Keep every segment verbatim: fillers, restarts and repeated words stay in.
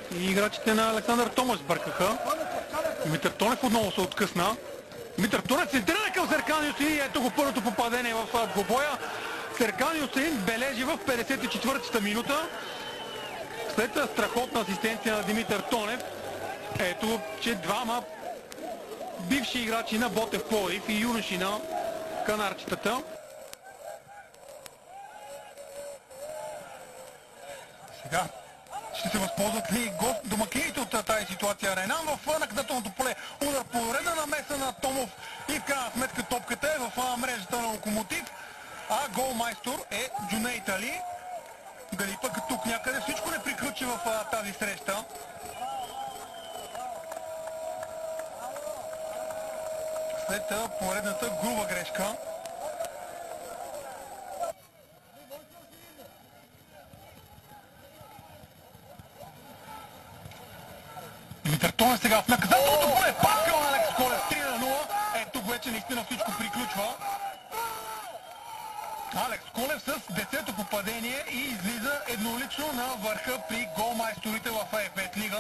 И играчите на Александър Томаш бъркаха. Димитър Тонев отново се откъсна. Димитър Тонев центрира към Серкан Юсеин. Ето го първото попадение в двубоя. Серкан Юсеин бележи в петдесет и четвъртата минута. След страхотна асистенция на Димитър Тонев. Ето, че двама бивши играчи на Ботев Пловдив и юноши на канарчетата. Сега ще се възползват ли гост домакините от тази ситуация? Ренан в наказателното поле. Удар по реда намеса на Томов и в крайна сметка топката е в мрежата на Локомотив. А голмайстор е Джунейт Али. Дали пък тук някъде всичко не приключи в тази среща? След поредната груба грешка. Димитър Тонев сега в наказателното поле. Пак към Алекс Колев. три на нула. Е, тук вече наистина всичко приключва. Алекс Колев с десето попадение и излиза еднолично на върха при голмайсторите в Еф пет лига.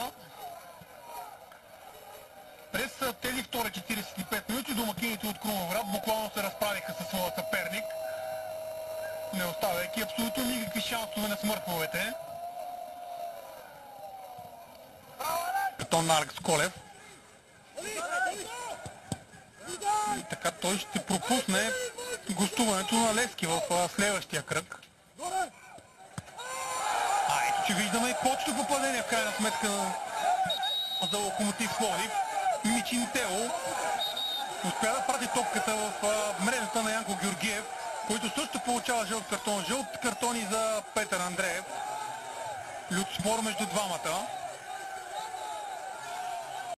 През тези втори четиридесет и пет минути домакините от Крумовград буквално се разправиха със своя съперник, не оставяйки абсолютно никакви шансове на смъртовете. Картон на Алекс Колев. И така той ще пропусне гостуването на Левски в следващия кръг. А ето, че виждаме и почто попадение в крайна сметка за Локомотив Пловдив. Мичин Тео успя да прати топката в мрежата на Янко Георгиев, който също получава жълт картон. Жълт картони за Петър Андреев. Лют спор между двамата.